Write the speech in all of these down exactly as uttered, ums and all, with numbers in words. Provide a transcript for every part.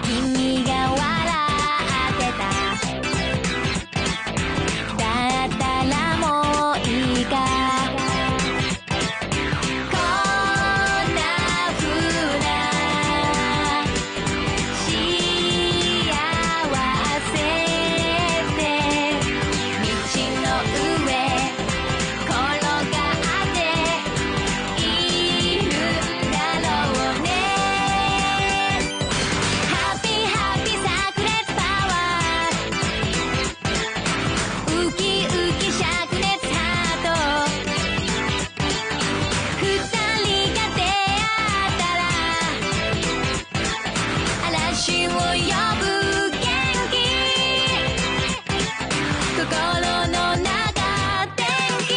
君が笑ってただったらもういいかこんな風な幸せで道の上転がっているんだろうねハッピーハッピー炸裂パワーウキウキ灼熱ハート二人が出会ったら嵐を呼ぶ元気心の中天気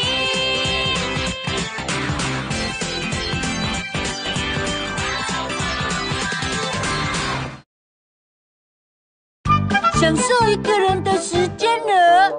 享受一个人的时间了。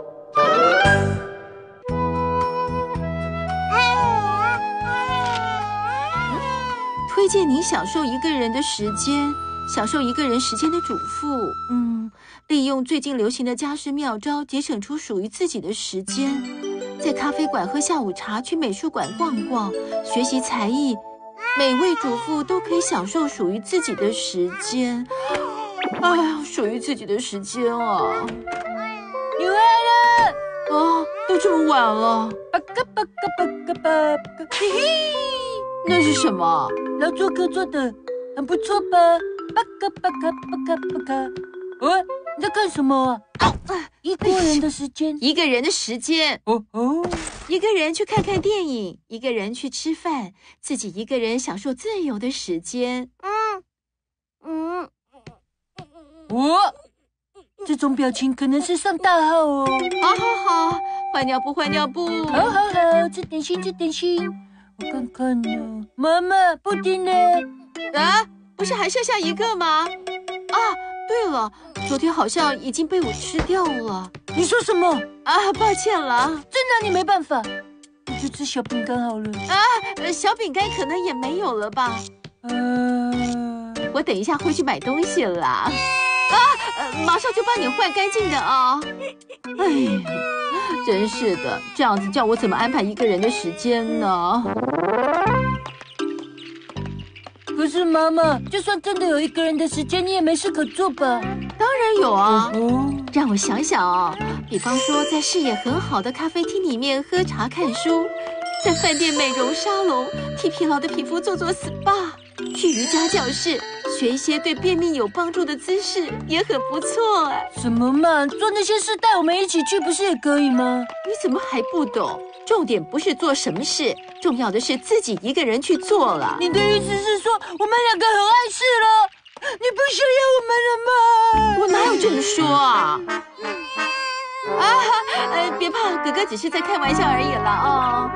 推荐你享受一个人的时间，享受一个人时间的主妇。嗯，利用最近流行的家事妙招，节省出属于自己的时间。在咖啡馆喝下午茶，去美术馆逛逛，学习才艺。每位主妇都可以享受属于自己的时间。哎呀，属于自己的时间啊！ 你回来了， 啊，都这么晚了， 巴嘎巴嘎巴嘎巴嘎，嘿嘿， 那是什么？ 劳作课做的很不错吧？巴嘎巴嘎巴嘎巴嘎。喂，你在干什么啊？一个人的时间， 一个人的时间。 哦哦， 一个人去看看电影，一个人去吃饭，自己一个人享受自由的时间。嗯嗯。 我、哦、这种表情可能是上大号哦。 好好好，换尿布换尿布。 好好好，吃点心吃点心。我看看呢，妈妈，布丁呢？ 啊，不是还剩下一个吗？啊，对了，昨天好像已经被我吃掉了。 你说什么？ 啊，抱歉了， 真拿你没办法。我去吃小饼干好了。 啊，小饼干可能也没有了吧？ 呃， 我等一下会去买东西啦。啊，呃，马上就帮你换干净的啊！哎呀，真是的，这样子叫我怎么安排一个人的时间呢？ 可是妈妈，就算真的有一个人的时间，你也没事可做吧？ 当然有啊！ 哦， 让我想想啊，比方说在视野很好的咖啡厅里面喝茶看书，在饭店美容沙龙替疲劳的皮肤做做 S P A， 去瑜伽教室。学一些对便秘有帮助的姿势也很不错哎。 什么嘛，做那些事带我们一起去不是也可以吗？ 你怎么还不懂？重点不是做什么事，重要的是自己一个人去做了。 你的意思是说我们两个很碍事了？你不需要我们了吗？ 我哪有这么说啊？啊，呃，别怕，哥哥只是在开玩笑而已啦哦。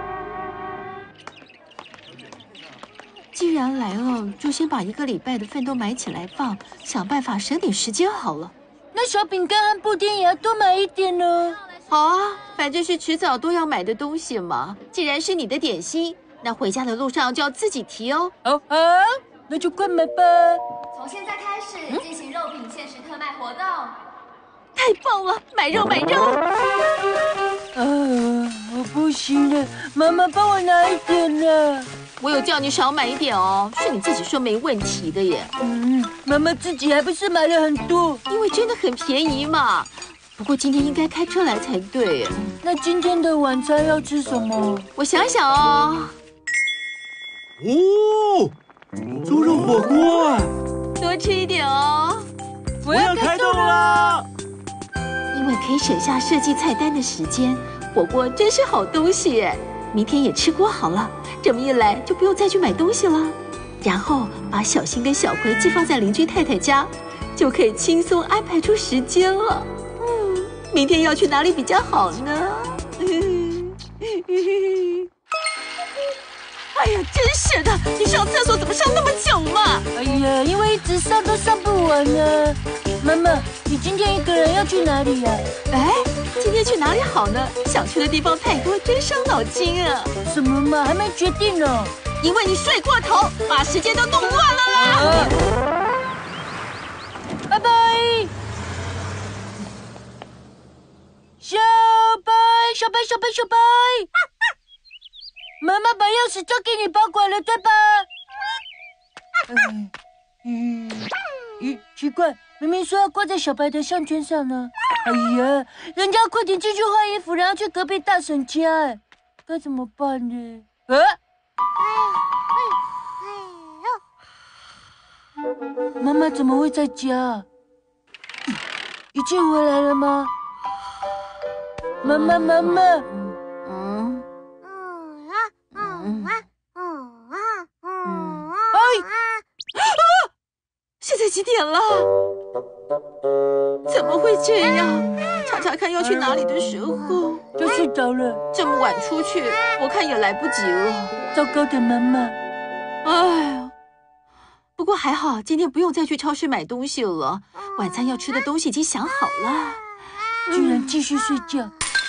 既然来了，就先把一个礼拜的饭都买起来放，想办法省点时间好了。 那小饼干和布丁也要多买一点呢。 好啊，反正是迟早都要买的东西嘛。既然是你的点心，那回家的路上就要自己提哦。 好好，那就快买吧。 从现在开始进行肉品限时特卖活动。 太棒了，买肉买肉！ 啊，我不行了，妈妈帮我拿一点了。 我有叫你少买一点哦，是你自己说没问题的耶。 嗯，妈妈自己还不是买了很多， 因为真的很便宜嘛。不过今天应该开车来才对。 那今天的晚餐要吃什么？ 我想想哦。 哦，猪肉火锅， 多吃一点哦。 我要开动了。 因为可以省下设计菜单的时间，火锅真是好东西耶。明天也吃锅好了，这么一来就不用再去买东西了。然后把小新跟小葵寄放在邻居太太家，就可以轻松安排出时间了。嗯，明天要去哪里比较好呢？哎呀，真是的！你上厕所怎么上那么久嘛？ 哎呀，因为一直上都上不完呢。妈妈，你今天一个人要去哪里呀？ 哎，今天去哪里好呢？想去的地方太多，真伤脑筋啊！ 什么嘛，还没决定呢。 因为你睡过头，把时间都弄乱了啦！ 白，小白，小白，小白。妈妈把钥匙交给你保管了，对吧？嗯嗯，咦，奇怪，明明说要挂在小白的项圈上呢。哎呀，人家快点进去换衣服，然后去隔壁大婶家，哎，该怎么办呢？啊？妈妈怎么会在家？已经回来了吗？妈妈，妈妈。嗯。嗯。哎！ 啊！现在几点了？怎么会这样？查查看要去哪里的时候就睡着了。 这么晚出去，我看也来不及了。 糟糕的妈妈。 哎呀，不过还好，今天不用再去超市买东西了。晚餐要吃的东西已经想好了。 居然继续睡觉。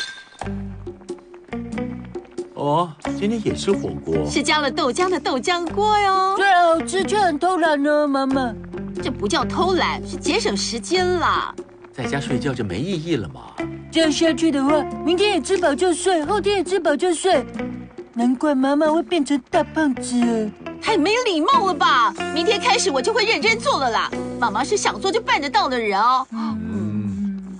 哦，今天也吃火锅， 是加了豆浆的豆浆锅哟。 虽然好吃，却很偷懒呢，妈妈。 这不叫偷懒，是节省时间啦。 在家睡觉就没意义了嘛。 这样下去的话，明天也吃饱就睡，后天也吃饱就睡。难怪妈妈会变成大胖子。 太没礼貌了吧！明天开始我就会认真做了啦。妈妈是想做就办得到的人哦。嗯。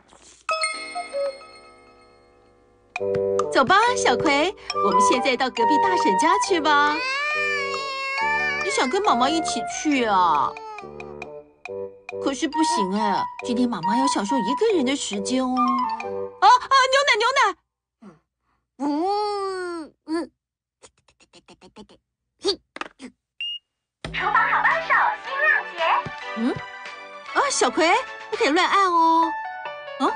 走吧，小葵，我们现在到隔壁大婶家去吧。你想跟妈妈一起去啊？可是不行哎，今天妈妈要享受一个人的时间哦。啊啊！牛奶牛奶！ 嗯嗯，厨房好帮手，新亮节。 嗯，啊，小葵，不可以乱按哦。嗯，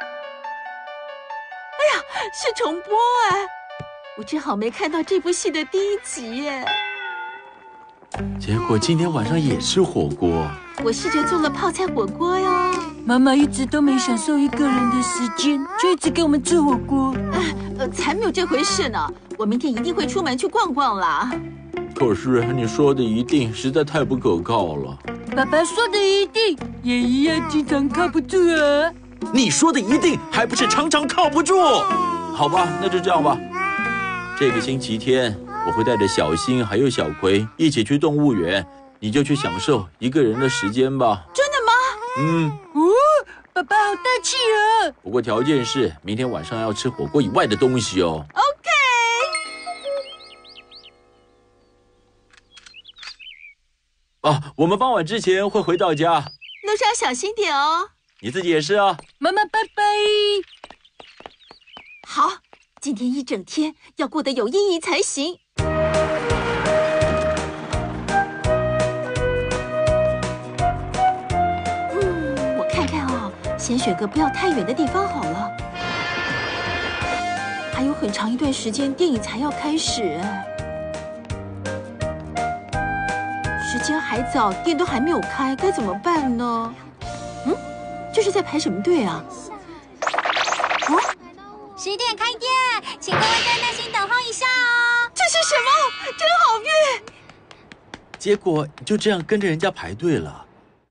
哎呀，是重播哎！我正好没看到这部戏的第一集耶。 结果今天晚上也吃火锅。 我试着做了泡菜火锅哟。 妈妈一直都没享受一个人的时间，就一直给我们吃火锅。 啊，呃，才没有这回事呢！我明天一定会出门去逛逛啦。 可是你说的一定实在太不可靠了。 爸爸说的一定也一样，经常靠不住啊。 你说的一定还不是常常靠不住？好吧，那就这样吧。这个星期天我会带着小新还有小葵一起去动物园，你就去享受一个人的时间吧。 真的吗？ 嗯。 哦，爸爸好大气啊！ 不过条件是明天晚上要吃火锅以外的东西哦。 OK。 啊，我们傍晚之前会回到家， 路上小心点哦。 你自己也是啊。 妈妈，拜拜。 好，今天一整天要过得有意义才行。嗯，我看看哦，先选个不要太远的地方好了。还有很长一段时间电影才要开始。时间还早，店都还没有开，该怎么办呢？嗯，这是在排什么队啊？哦， 十点开店，请各位再耐心等候一下哦。 这是什么？真好运！ 结果就这样跟着人家排队了。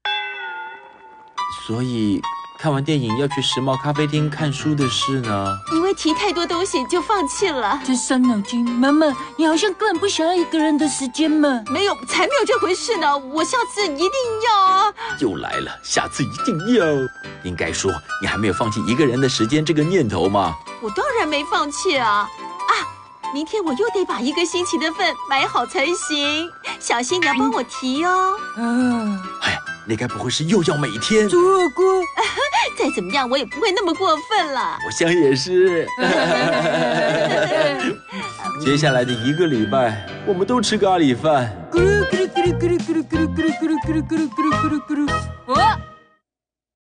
所以看完电影要去时髦咖啡厅看书的事呢？ 因为提太多东西就放弃了。 真伤脑筋，妈妈，你好像根本不想要一个人的时间嘛。 没有，才没有这回事呢！我下次一定要啊！ 又来了，下次一定要。应该说，你还没有放弃一个人的时间这个念头嘛？ 我当然没放弃啊！啊，明天我又得把一个星期的份买好才行。小心你要帮我提哦。 嗯。 哎，你该不会是又要每天煮火锅？ 再怎么样，我也不会那么过分了。 我想也是。接下来的一个礼拜，我们都吃咖喱饭。 咕噜咕噜咕噜咕噜咕噜咕噜咕噜咕噜咕噜咕噜咕噜咕噜咕噜。哦。